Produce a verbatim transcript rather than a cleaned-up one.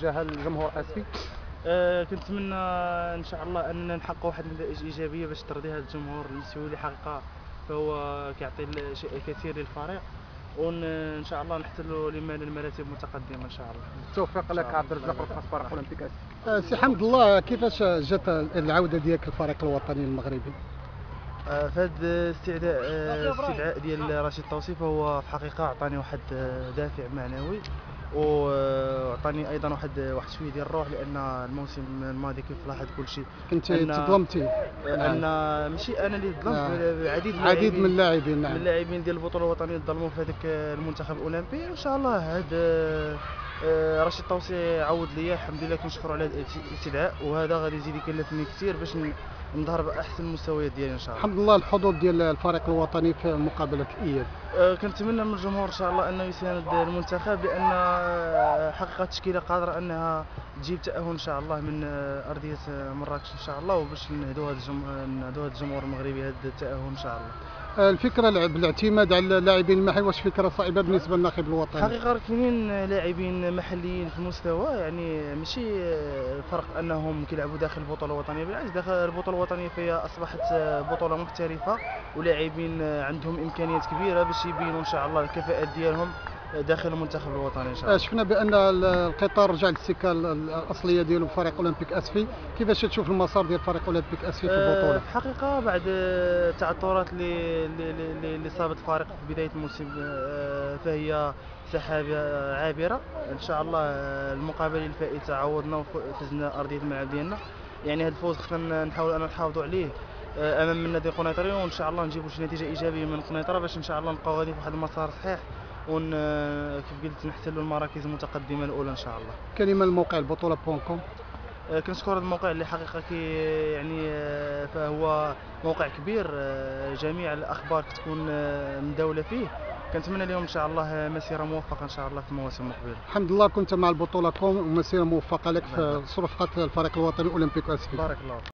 تجاه الجمهور اسفي؟ آه كنتمنى ان شاء الله ان نحقق واحد النتائج ايجابيه باش ترضي هذا الجمهور المسؤولي، حقيقه فهو كيعطي شيء كثير للفريق، وان شاء الله نحتلوا لمراتب متقدمه ان شاء الله. بالتوفيق لك عبد الرزاق رئيس فريق اولمبيك اسفي. آه، سي حمد الله، كيفاش جات العوده ديالك للفريق الوطني المغربي؟ آه، في هذا الاستعداء آه، الاستدعاء ديال رشيد توصيف هو في الحقيقه عطاني واحد آه، دافع معنوي، وعطاني ايضا واحد واحد شويه ديال الروح، لان الموسم الماضي كيف لاحظ كل شيء كنت تظلمتي. ان ماشي انا اللي ظلمت، نعم. عديد عديد من اللاعبين. نعم. من اللاعبين ديال البطوله الوطنيه ظلموا في هذاك المنتخب الاولمبي، وان شاء الله هذا رشيد توصي عوض ليا، الحمد لله كنشكروا على هذا الاستدعاء، وهذا غادي يزيد يكلفني كثير باش نظهر باحسن المستويات ديالي ان شاء الله. الحمد لله الحضور ديال الفريق الوطني في مقابله الاياب. أه كنتمنى من الجمهور ان شاء الله انه يساند المنتخب، لان حقيقه التشكيله قادره انها تجيب تاهل ان شاء الله من ارضيه مراكش ان شاء الله، وباش نهدوا هذا نهدوا هذا الجمهور المغربي هذا التاهل ان شاء الله. الفكره بالاعتماد على اللاعبين المحليين واش فكره صعبه بالنسبه للناخب الوطني؟ حقيقه كاينين لاعبين محليين في المستوى، يعني ماشي فرق انهم كيلعبوا داخل البطوله الوطنيه، بالعكس داخل البطوله الوطنيه فهي اصبحت بطوله محترفه، ولاعبين عندهم امكانيات كبيره باش يبينوا ان شاء الله الكفاءات ديالهم داخل المنتخب الوطني ان شاء الله. شفنا بان القطار رجع للسكه الاصليه ديالو فريق اولمبيك اسفي، كيفاش تشوف المسار ديال فريق اولمبيك اسفي في البطوله؟ في الحقيقه بعد التعثرات اللي اللي اللي صابت الفريق في بدايه الموسم فهي سحابه عابره، ان شاء الله المقابله الفائته عوضنا وفزنا ارضيه الملعب ديالنا، يعني هذا الفوز خصنا نحاول ان نحافظوا عليه امام النادي القنيطري، وان شاء الله نجيبوا شي نتيجه ايجابيه من القنيطره باش ان شاء الله نبقاو غادي في واحد المسار صحيح، ون كيف قلت نحتلوا المراكز المتقدمه الاولى ان شاء الله. كلمه لموقع البطوله بوان كوم. كنشكر هذا الموقع اللي حقيقه كي يعني فهو موقع كبير، جميع الاخبار كتكون مداوله فيه، كنتمنى لهم ان شاء الله مسيره موفقه ان شاء الله في المواسم المقبله. الحمد لله كنت مع البطوله كوم ومسيره موفقه لك في صفقه الفريق الوطني اولمبيك اسفي. بارك الله.